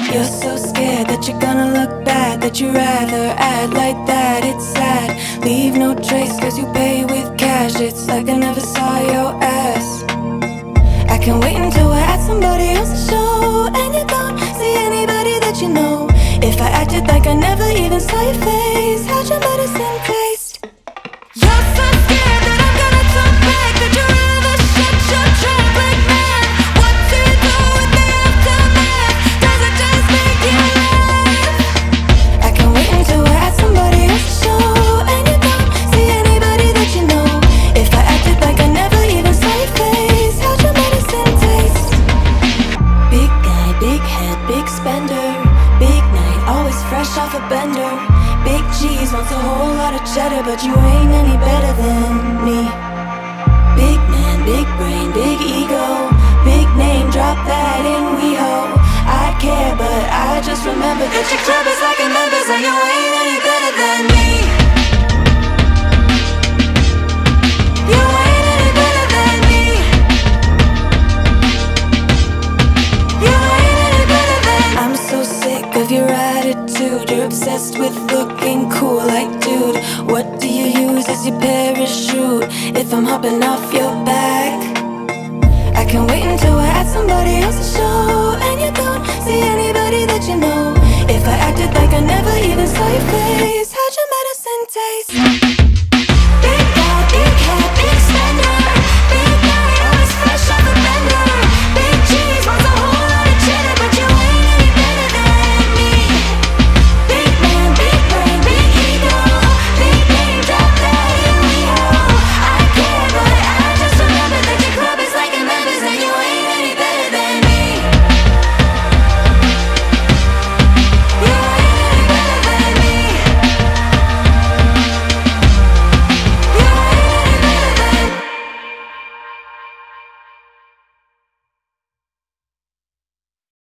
You're so scared that you're gonna look bad, that you'd rather act like that. It's sad, leave no trace cause you pay with cash. It's like I never saw your ass. I can't wait until we're at somebody else's show and you don't see anybody that you know. If I acted like I never even saw your face, how'd your medicine taste? You're so scared that I'm gonna talk back, that you'd rather shut your trap like man. What do you do with the aftermath? Does it just make you laugh? I can't wait until we're at somebody else's show and you don't see anybody that you know. If I acted like I never even saw your face, how'd your medicine taste? Big guy, big head, big spender, big night, always fresh off a bender. Big cheese wants a whole lot of cheddar, but you ain't any better than me. Big man, big brain, big ego, big name, drop that in WeHo. I care, but I just remember that your club is like a member's and you ain't any better than me. You ain't any better than me. You ain't any better than me. I'm so sick of your attitude. You're obsessed with looking cool. Like, dude, what do you use as your parachute? If I'm hopping off your back,